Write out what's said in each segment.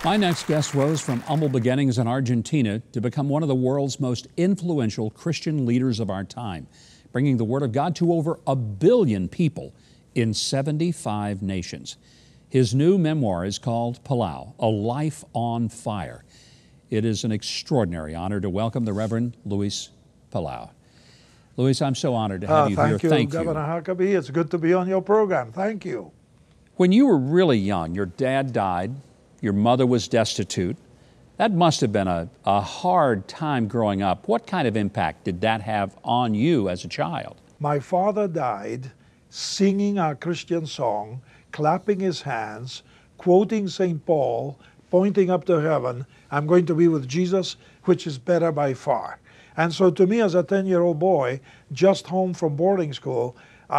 My next guest rose from humble beginnings in Argentina to become one of the world's most influential Christian leaders of our time, bringing the Word of God to over 1 billion people in 75 nations. His new memoir is called Palau, A Life on Fire. It is an extraordinary honor to welcome the Reverend Luis Palau. Luis, I'm so honored to have you here. Thank you, Governor Huckabee. It's good to be on your program. Thank you. When you were really young, your dad died, your mother was destitute. That must have been a hard time growing up. What kind of impact did that have on you as a child? My father died singing our Christian song, clapping his hands, quoting St. Paul, pointing up to heaven, I'm going to be with Jesus, which is better by far. And so to me as a 10-year-old boy, just home from boarding school,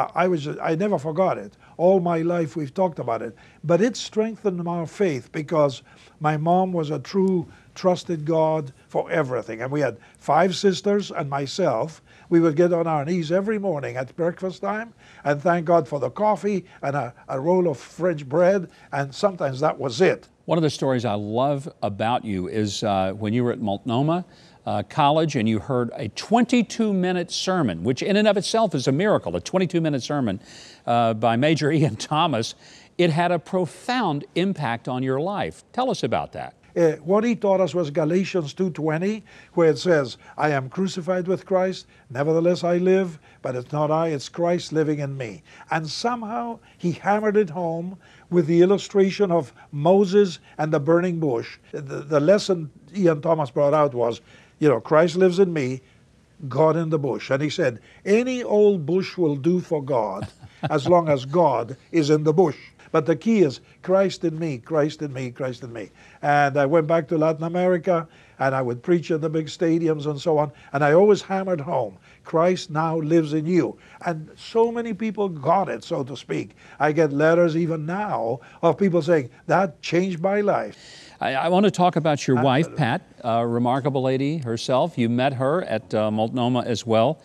I never forgot it. All my life we've talked about it. But it strengthened our faith because my mom was a true, trusted God for everything. And we had 5 sisters and myself. We would get on our knees every morning at breakfast time and thank God for the coffee and a roll of French bread, and sometimes that was it. One of the stories I love about you is when you were at Multnomah College and you heard a 22-minute sermon, which in and of itself is a miracle, a 22-minute sermon by Major Ian Thomas. It had a profound impact on your life. Tell us about that. What he taught us was Galatians 2:20, where it says, I am crucified with Christ, nevertheless I live, but it's not I, it's Christ living in me. And somehow he hammered it home with the illustration of Moses and the burning bush. The lesson Ian Thomas brought out was, you know, Christ lives in me, God in the bush. And he said, any old bush will do for God as long as God is in the bush. But the key is Christ in me, Christ in me, Christ in me. And I went back to Latin America and I would preach in the big stadiums and so on. And I always hammered home, Christ now lives in you. And so many people got it, so to speak. I get letters even now of people saying, that changed my life. I want to talk about your wife, Pat, a remarkable lady herself. You met her at Multnomah as well.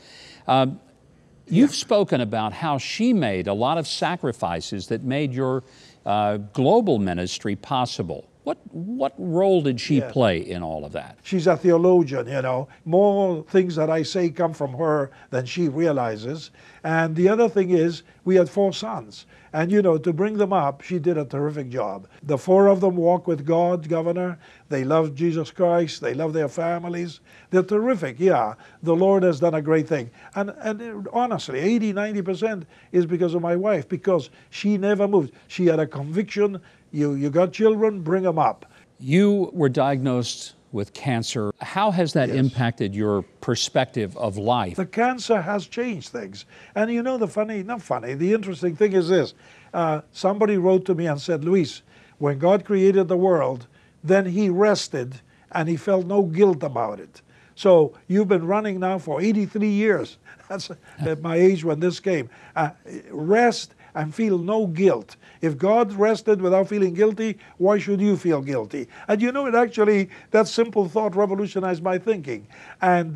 You've spoken about how she made a lot of sacrifices that made your global ministry possible. What role did she play in all of that? She's a theologian, you know. More things that I say come from her than she realizes. And the other thing is, we had 4 sons. And, you know, to bring them up, she did a terrific job. The 4 of them walk with God, Governor. They love Jesus Christ. They love their families. They're terrific, yeah. The Lord has done a great thing. And honestly, 80–90% is because of my wife, because she never moved. She had a conviction. You got children, bring them up. You were diagnosed with cancer. How has that impacted your perspective of life? The cancer has changed things. And you know the interesting thing is this. Somebody wrote to me and said, Luis, when God created the world, then he rested and he felt no guilt about it. So you've been running now for 83 years. That's at my age when this came. Rest and feel no guilt. If God rested without feeling guilty, why should you feel guilty? And you know, that simple thought revolutionized my thinking. And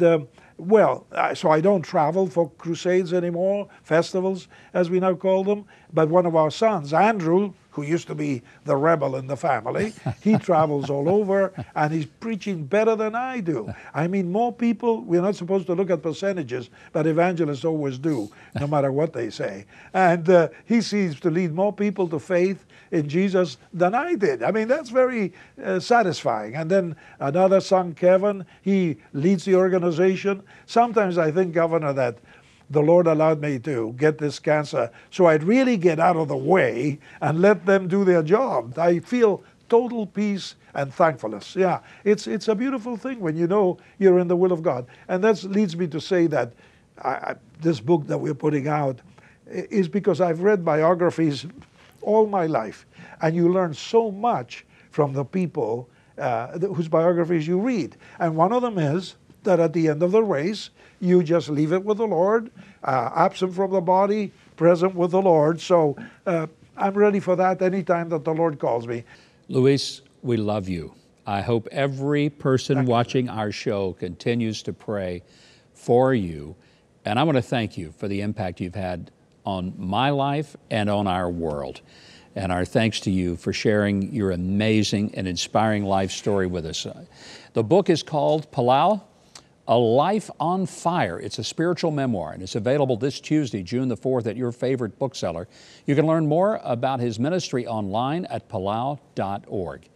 so I don't travel for crusades anymore, festivals, as we now call them. But one of our sons, Andrew, who used to be the rebel in the family, he travels all over, and he's preaching better than I do. I mean, more people, we're not supposed to look at percentages, but evangelists always do, no matter what they say. And he seems to lead more people to faith in Jesus than I did. I mean, that's very satisfying. And then another son, Kevin, he leads the organization. Sometimes I think, Governor, that the Lord allowed me to get this cancer so I'd really get out of the way and let them do their job. I feel total peace and thankfulness. Yeah, it's a beautiful thing when you know you're in the will of God. And that leads me to say that this book that we're putting out is because I've read biographies all my life, and you learn so much from the people whose biographies you read. And one of them is that at the end of the race, you just leave it with the Lord, absent from the body, present with the Lord. So I'm ready for that anytime that the Lord calls me. Luis, we love you. I hope every person watching our show continues to pray for you. And I want to thank you for the impact you've had on my life and on our world. And our thanks to you for sharing your amazing and inspiring life story with us. The book is called Palau, A Life on Fire. It's a spiritual memoir, and it's available this Tuesday, June the 4th, at your favorite bookseller. You can learn more about his ministry online at palau.org.